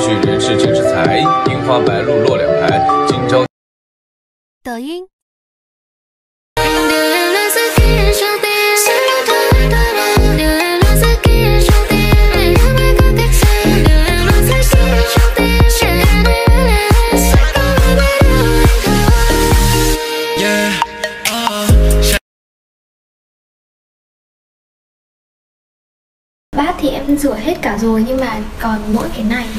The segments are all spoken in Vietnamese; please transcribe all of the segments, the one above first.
水人是景是才，樱花白鹭落两排，今朝。 抖音。 Bát thì em rửa hết cả rồi nhưng mà còn mỗi cái này.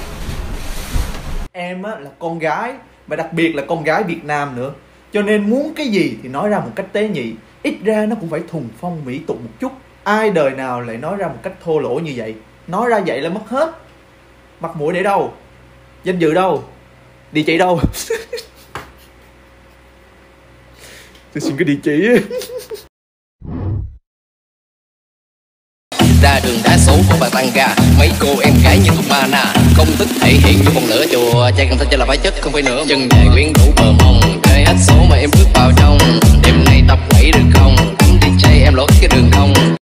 Em á, là con gái, và đặc biệt là con gái Việt Nam nữa, cho nên muốn cái gì thì nói ra một cách tế nhị, ít ra nó cũng phải thuần phong mỹ tục một chút. Ai đời nào lại nói ra một cách thô lỗ như vậy? Nói ra vậy là mất hết. Mặt mũi để đâu? Danh dự đâu? Địa chỉ đâu? Tôi xin cái địa chỉ. Ra đường đá số của bà tăng ca, mấy cô em gái như tụi mana, không tức thể hiện như con lửa chùa, trai cần thơ cho là phải chất không phải nữa. Chân dài quyến rũ bờ mông, chơi hết số mà em bước vào trong, đêm nay tập quẩy được không? Cấm DJ em lỗi cái đường không.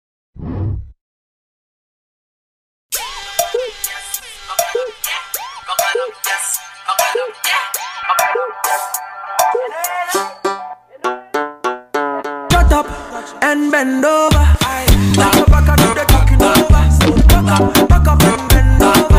Shut up and bend over. Back up, back up, do the talking over. Back up and bend over.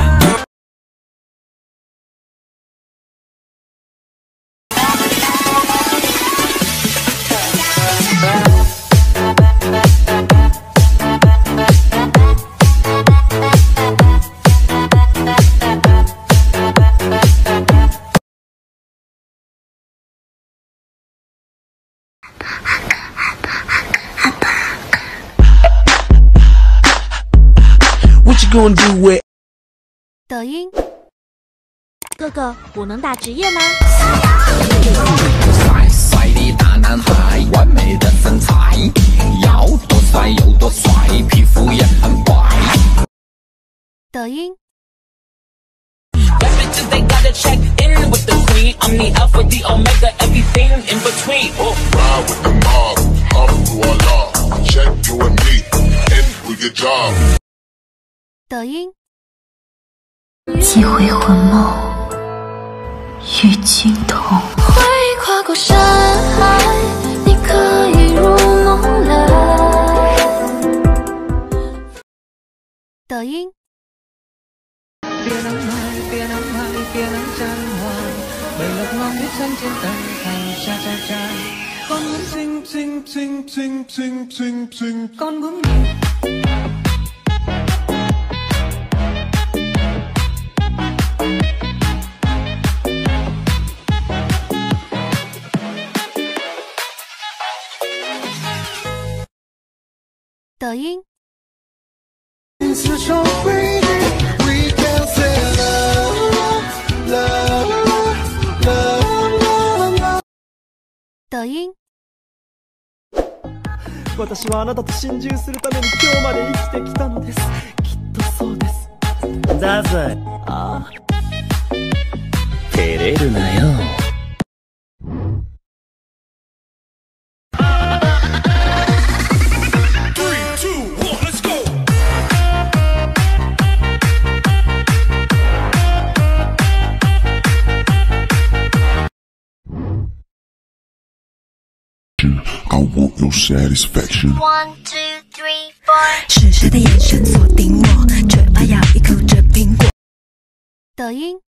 What you gonna do with? 抖音。哥哥，我能打职业吗？ 帅帅的大男孩，完美的身材，要多帅有多帅，皮肤也很白。 抖音。 Bitches, they gotta check in with the queen. I'm the alpha, the omega, everything in between. Ride with the mob, up to Allah. Check you and me, in with your job. 抖音。 几回魂梦与惊痛， 会跨过山海，你可以入梦来。 抖音。 Tia nắng hai, tia nắng hai, tia nắng chan hòa, bầy lộc ngọc viết xanh trên tay thằng cha cha cha. Con bướm xinh xinh xinh xinh xinh xinh xinh, con bướm nhẹ. 抖音。抖音。 私はあなたと心中するために今日まで生きてきたのです。きっとそうです。だぜ。ああ。 照れるなよ。 I want your satisfaction. 1, 2, 3, 4。 是谁的眼神锁定我，嘴巴咬一口这苹果。 抖音。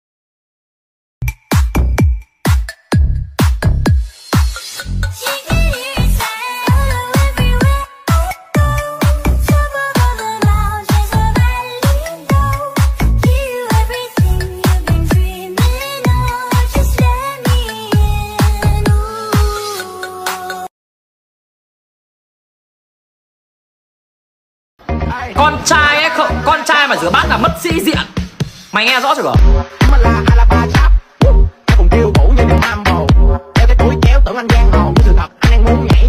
Con trai ấy không, con trai mà rửa bát là mất sĩ diện. Mày nghe rõ chưa? Em là Alaba Chap, em cùng kêu vũ như điệu Nam Bồ. Đeo cái túi chéo tưởng anh giang hồ, nhưng sự thật anh đang muốn nhảy.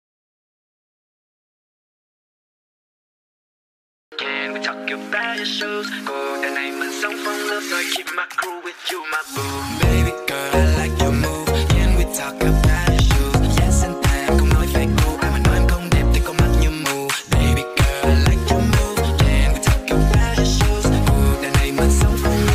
Can we talk about your shoes? Cô đời này mình sống phong lưu rồi. Keep my crew with you, my boo. Baby girl, I like your move. Can we talk about your shoes? Yes and time, không nói phải cô. Ai mà nói em không đẹp thì có mắt như mù. Baby girl, I like your move. Can we talk about your shoes? Cô đời này mình sống phong lưu.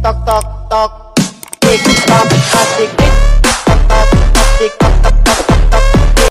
toc toc toc. Tick tock, tick tick toc toc, tick tock toc toc toc toc.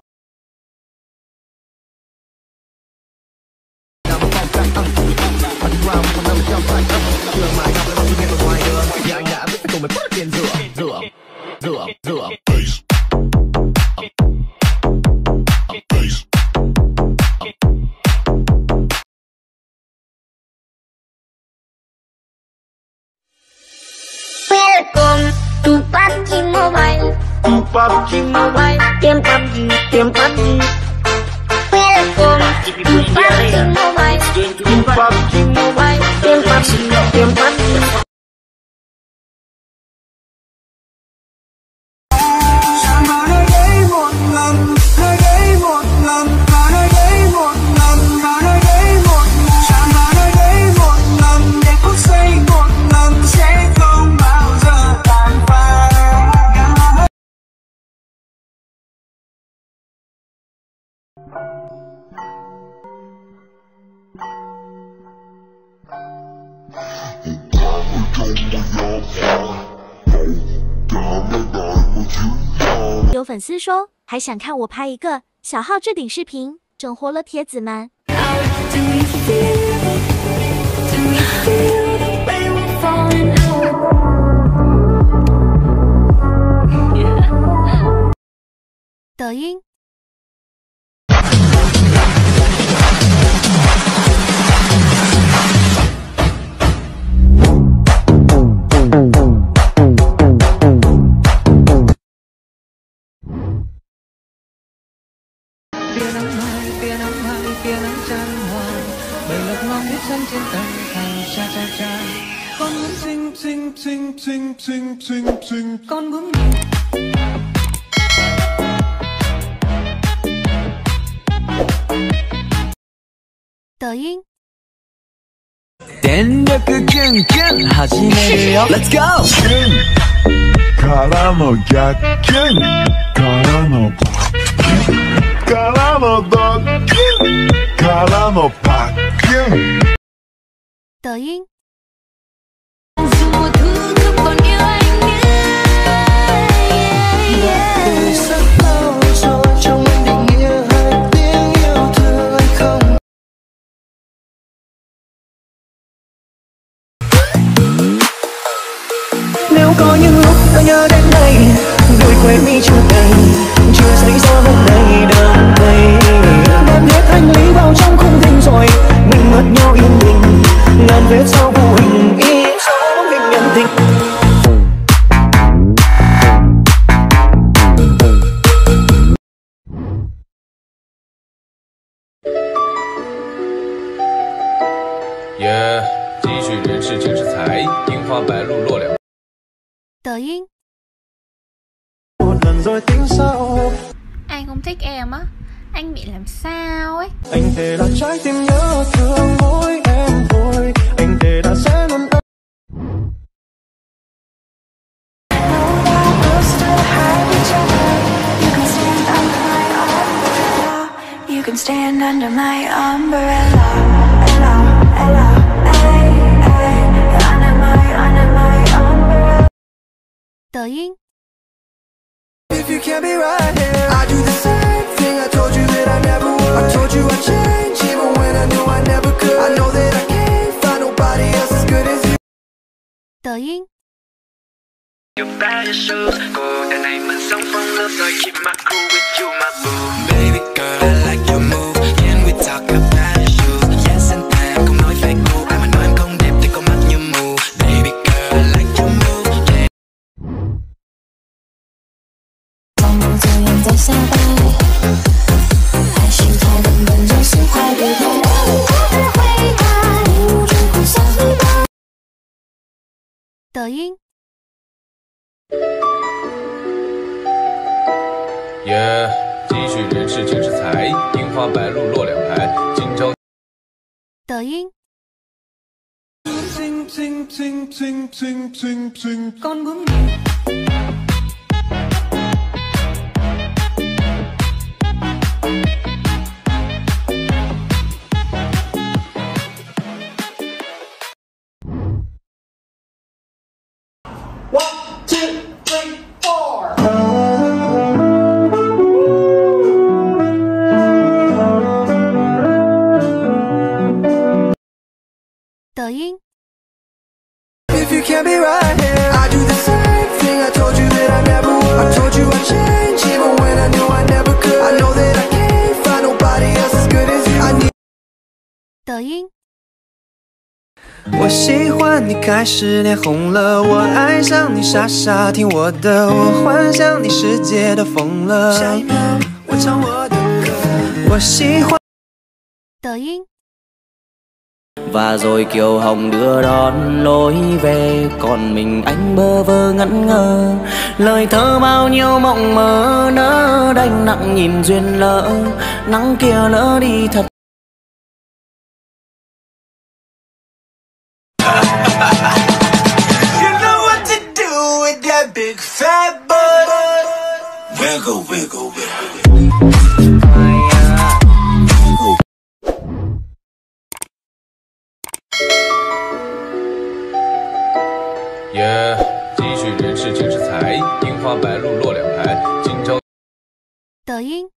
Welcome to PUBG Mobile. PUBG Mobile. Game PUBG. Welcome to PUBG Mobile. PUBG Mobile. Game PUBG. 有粉丝说还想看我拍一个小号置顶视频，整活了铁子们。抖音。 tia nắng chan hòa bảy lộc ngọc viết chân trên tay thằng cha cha cha. Con muốn xinh xinh xinh xinh xinh xinh xinh con muốn 抖音。 電力キュンキュン始めるよ Let's go! からの逆キュンからのからのドッキュンからのパッキュン抖音。 Nếu có những lúc ta nhớ đến đây đôi quên mi chưa đầy chưa thấy rõ hôm nay đang đây đem hết hành lý vào trong khung thinh rồi mình mất nhau yên bình ngàn vết sau vô hình ý số mình nhận tình. Yeah， 继续人世尽是财，樱花白露落两。 抖音。 Anh không thích em á, anh bị làm sao ấy. Anh thề là trái tim nhớ thương mỗi em thôi, anh thề là sẽ luôn. You can stand under my umbrella. 抖音。 If you can't be right here, I do the same thing. I told you that I never would. I told you I'd change, even when I knew I never could. I know that I can't find nobody else as good as you. 抖音。 Your bad shoes, cô đời này mình sống phong lớp rồi. Keep my cool with you, my boo. Baby girl, I like your move. Can we talk about your shoes? Yes and time, không nói phải cô. Ai mà nói em không đẹp thì có mắt như mù. Baby girl, I like your move. Yeah. 放不走眼在下摆，还是太根本就是太厉害，我的回答，礼物中互相回答。 抖音。 耶，继续人世尽是财，樱花白露落两排，今朝。 抖音。 Xinh xinh xinh xinh xinh xinh xinh con muốn 抖音 If you can't be right here, I do the same thing. I told you that I never would. I told you I'd change even when I knew I never could. I know that I can't find nobody else as good as you. I need 抖音我喜欢你开始脸红了，我爱上你傻傻听我的，我幻想你世界都疯了。下一秒我唱我的歌，我喜欢。 抖音 Và rồi Kiều Hồng đưa đón lối về, còn mình anh bơ vơ ngẩn ngơ. Lời thơ bao nhiêu mộng mơ nỡ đành nặng nhìn duyên lỡ, nắng kia lỡ đi thật. You know what to do with that big fat butt. Wiggle, wiggle, wiggle. Yeah， 继续人事请示才，樱花白露落两排，今朝。 抖音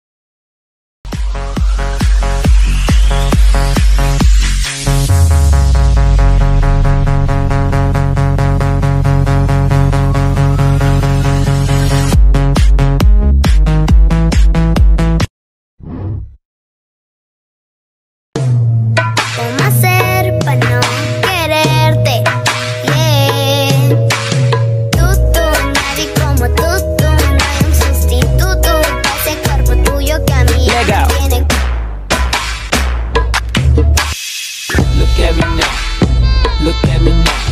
¿Cómo hacer para no quererte? Yeah. Tú, nadie como tú, no hay un sustituto para ese cuerpo tuyo que a mí ya me tiene. Look at me now, look at me now.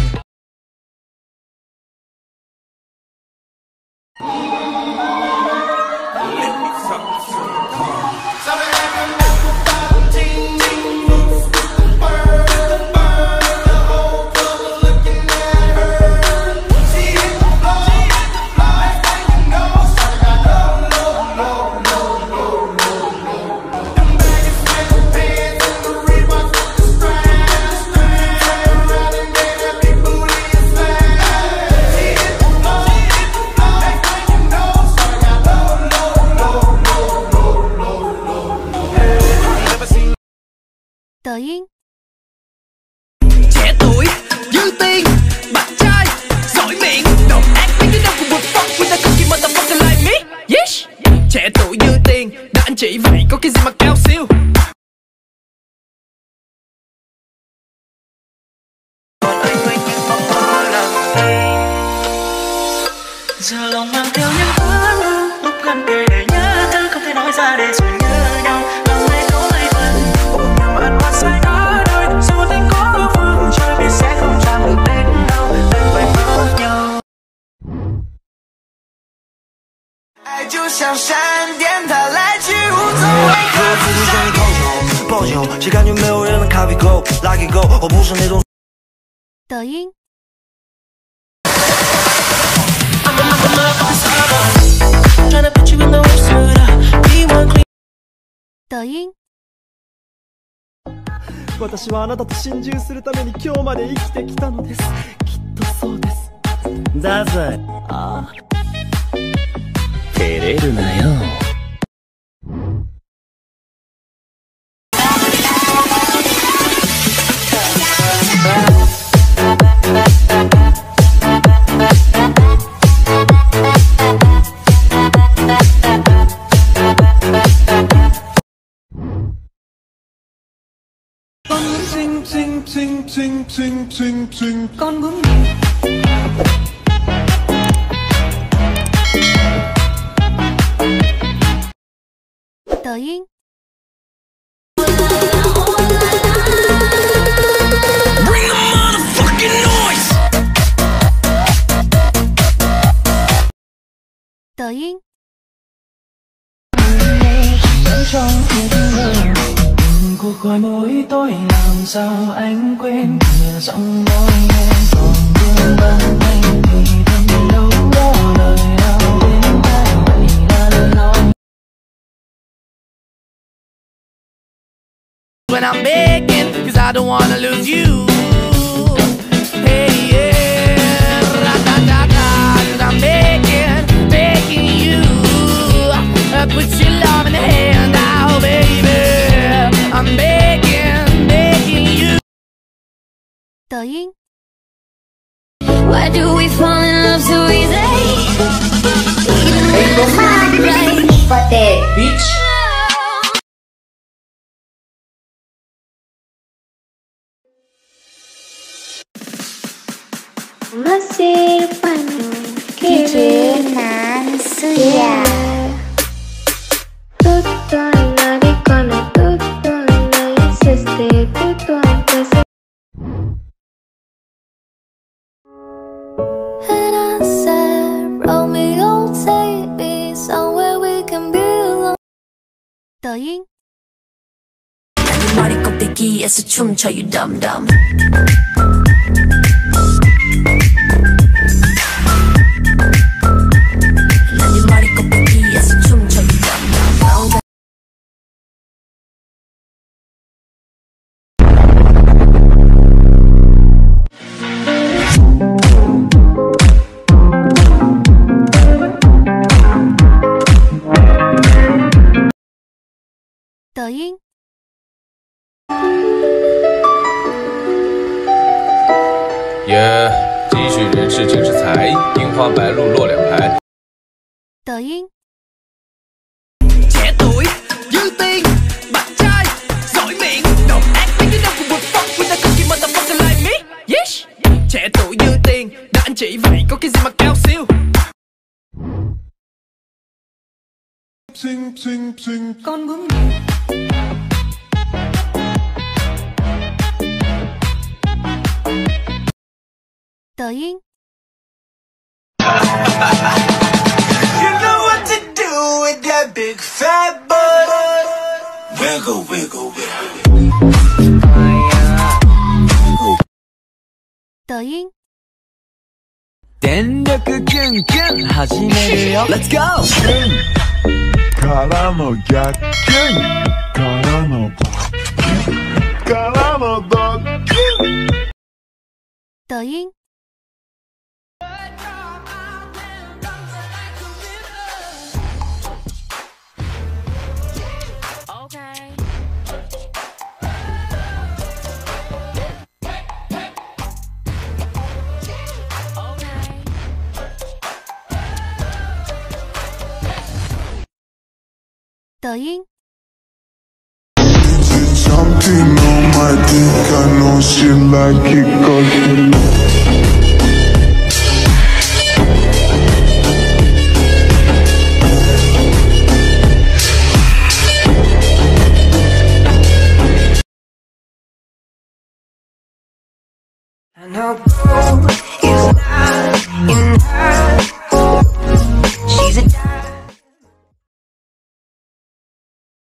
抖音 Trẻ tuổi, dư tiền, bạn trai, giỏi miệng. Don't act like you never would fuck with a cookie motherfucker like me. Yes. Trẻ tuổi dư tiền, đã anh chỉ vậy có cái gì mà cao siêu. Giờ lòng mang theo những ước lúc gần kề để nhớ thứ không thể nói ra để rồi nhớ nhau. Lòng này có mấy phần ôm nhau mà ăn hoa say đá đôi. Dù tình có ước phương trời biết sẽ không chạm được đến đâu, đừng phải mất nhau. 爱就像闪电，它来去无踪。我自己向你靠手，抱久，谁感觉没有人能 copy go lucky go， 我不是那种。 抖音 抖音私はあなたと心中するために今日まで生きてきたのです。きっとそうです。だぜ。ああ。照れるなよ。 Con muốn đi. 抖音 Bring the motherfucking noise. 抖音 Cuộc gọi mỗi tối làm sao anh quên kìa giọng nói em còn vương vấn anh thì thầm đâu đó lời nào đến tai vậy là lời nói. When I'm begging, cause I don't wanna lose you. Hey, yeah, ra-da-da-da, cause I'm begging, begging you. Put your love in the hand now, baby. I'm begging. 抖音 Why do we fall in love so easy? Bitch. Masih panen kirinan suya. Tutto lo dicono, tutto lo insiste, tutto anche se. And I said, Romeo, take me somewhere we can be alone. 抖音 머리 꼭대기에서 춤춰 you dumb dumb 난 네 머리 꼭대기에서 춤춰 you dumb dumb 抖音也继续人事景是财，樱花白露落两排。 抖音 Trẻ tuổi, dư tiền, bạn trai, giỏi miệng, độc ác đến đâu cũng vượt phong, with a cookie motherfucker like me. Yes. Trẻ tuổi dư tiền, đã anh chị vậy có cái gì mà cao siêu. Con bướm 抖音 You know what to do with that big fat butt. Wiggle, wiggle, wiggle. 抖音電力キュンキュン始めるよ Let's go! からの逆キュンからのからのドッキュン抖音 抖音 Something on my dick, I know she like it 'cause she And I'll go